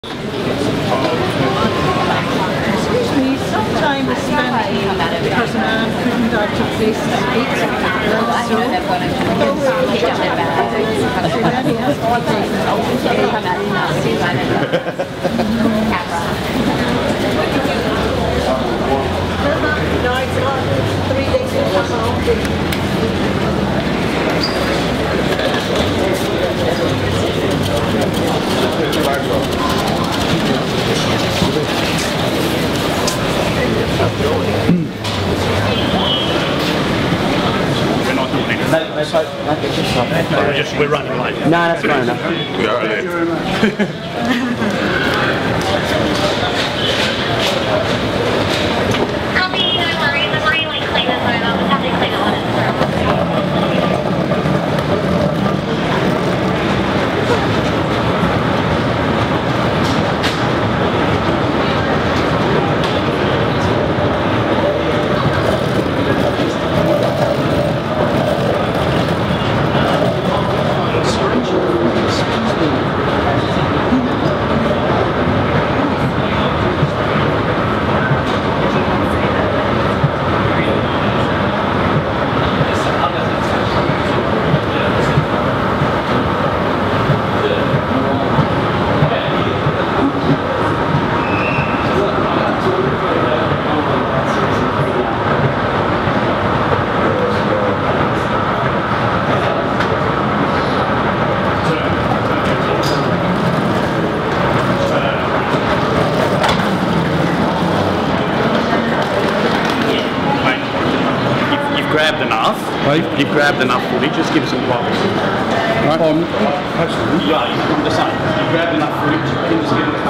Excuse me, sometime this Spanish person couldn't I to face the streets of the girls, so no, it's not 3 days We're running late. No, that's fine enough. We are late. Copy, no worries. I've already cleaned this over. I'll just have to clean it when it's through. You've grabbed enough footage, just give us some quotes. Right? Yeah, I'm just saying, you've grabbed enough footage, you can just give us